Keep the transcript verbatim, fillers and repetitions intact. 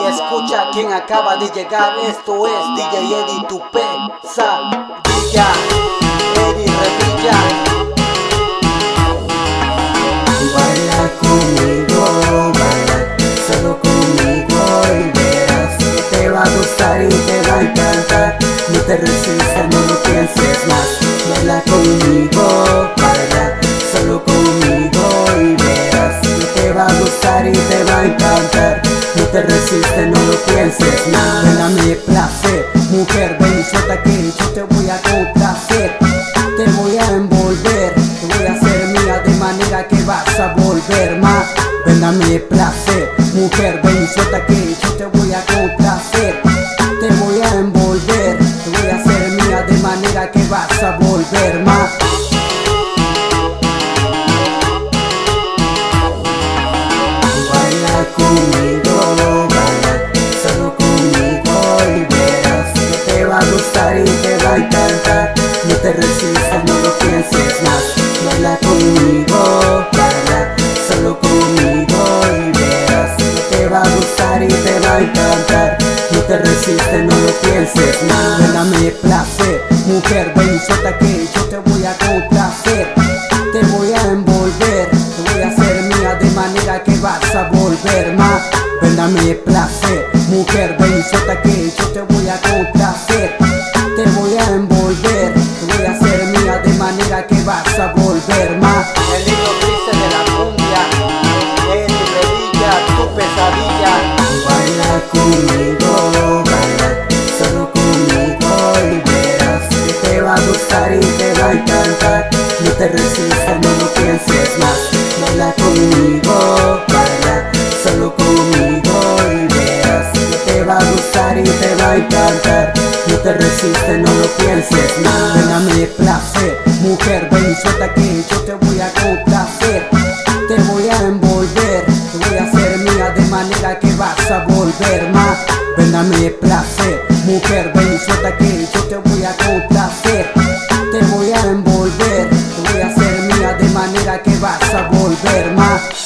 escucha quien acaba de llegar. Esto es D J Eddie, tu pesadilla. Eddie Revilla. Baila conmigo, baila solo conmigo y verás que te va a gustar y te va a encantar. No te resistas, no lo pienses más. Baila conmigo, baila solo conmigo y verás que te va a gustar y te va a encantar. No te resistes, no lo pienses más. Ven a mi placer, mujer, ven y suelta que yo te voy a complacer. Te voy a envolver, te voy a hacer mía de manera que vas a volver más. Ven a mi placer, mujer, ven y suelta que yo te voy a complacer. Te voy a envolver, te voy a hacer mía de manera que vas a volver más. Baila conmigo, baila solo conmigo y verás que te va a gustar y te va a encantar. No te resistas, no lo pienses más. Baila conmigo, baila solo conmigo y verás que te va a gustar y te va a encantar. No te resistes, no lo pienses más. Ven a mi placer, mujer, ven y suelta que yo te voy a complacer. Te voy a envolver, te voy a hacer mía de manera que vas a volver más. Ven a mi placer, mujer, ven y suelta que yo te voy a complacer. Te voy a envolver, te voy a hacer mía de manera que vas a volver más. El libro triste de la cumbia. Eddie Revilla, tu pesadilla. Baila conmigo, baila solo conmigo y verás que te va a gustar y te va a encantar. No te resistas, no lo pienses más. Baila conmigo, baila solo conmigo y verás que te va a gustar y te va a encantar. No te resistes, no lo pienses más. Ven a mi placer, mujer, ven y suelta que yo te voy a complacer. Te voy a envolver, te voy a hacer mía de manera que vas a volver más. Ven a mi placer, mujer, ven y suelta que yo te voy a complacer. Te voy a envolver, te voy a hacer mía de manera que vas a volver más.